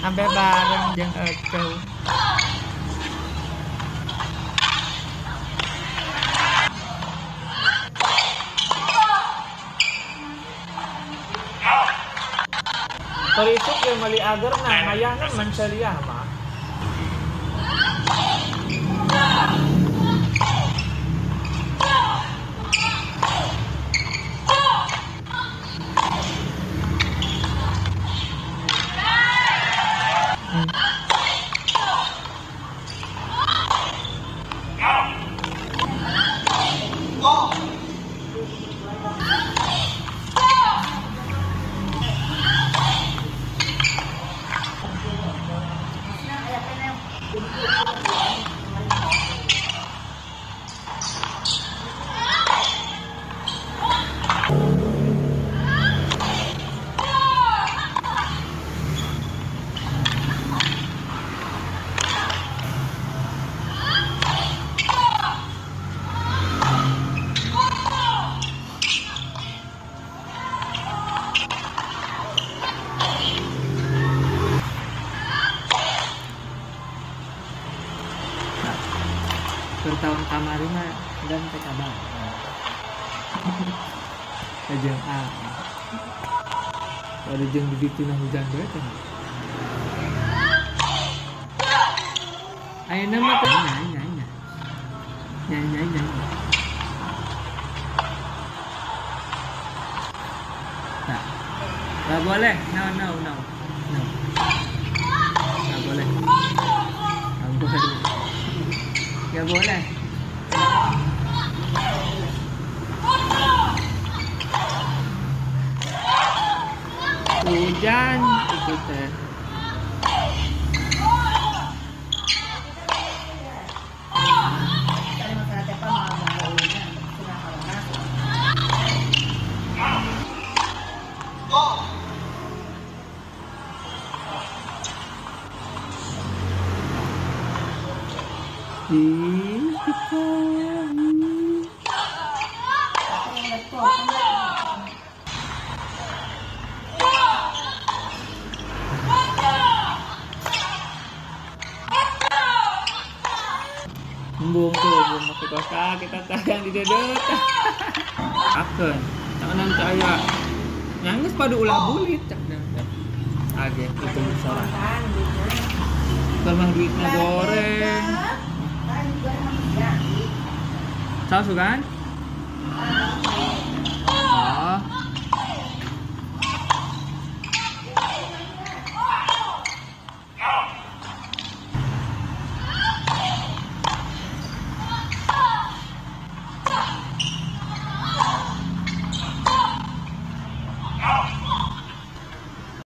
Ampe bareng jeung Eceu. Perisuk yang meli agerna hayangna menceliah mah. Bertahun kamari mah dan teh kabar. Kajeng A. Ada jeung di ditu na hujan bae teh. Ayeuna mah teh nyanyi. Tak boleh. No. Tak boleh. Gak boleh. Hujan itu teh. Bumbung masuk kosa kita tayang di dedek. Akeun, tangan aya. Nyanggeus pada ulah bulit cak dah. Age itu sorangan. Kalau duitnya goreng. Saus kan?